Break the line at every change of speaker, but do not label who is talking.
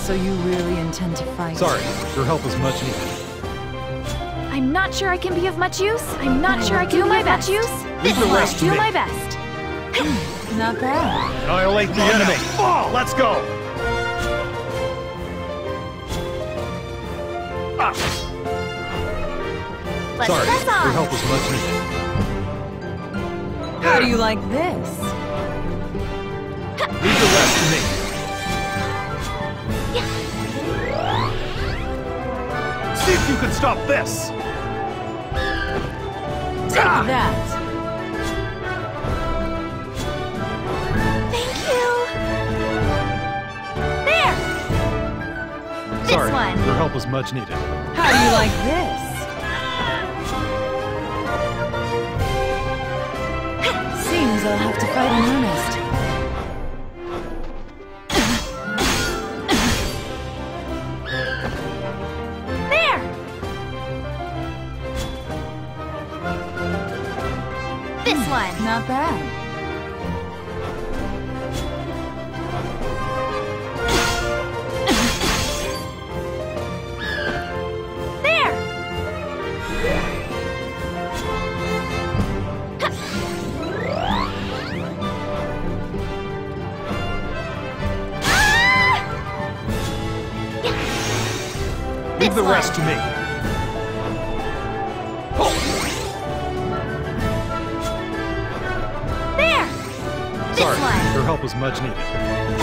So you really intend to fight?
Sorry, your help is much needed.
I'm not sure I can be of much use. I'm not sure I can do my best.
Leave the rest to
do
me.
my best.
Not bad.
Annihilate the enemy!
Fall! Let's go!
Let's
Sorry,
press on.
your help is much needed.
How do you like this?
Leave the rest to me.
See if you can stop this!
Take that.
Thank you. There. This
Sorry,
one.
your help is much needed.
How do you like this? Seems I'll have to fight in earnest.
There. This one.
Not bad.
There.
Leave the rest to me.
There. This
Sorry,
one.
your help is much needed.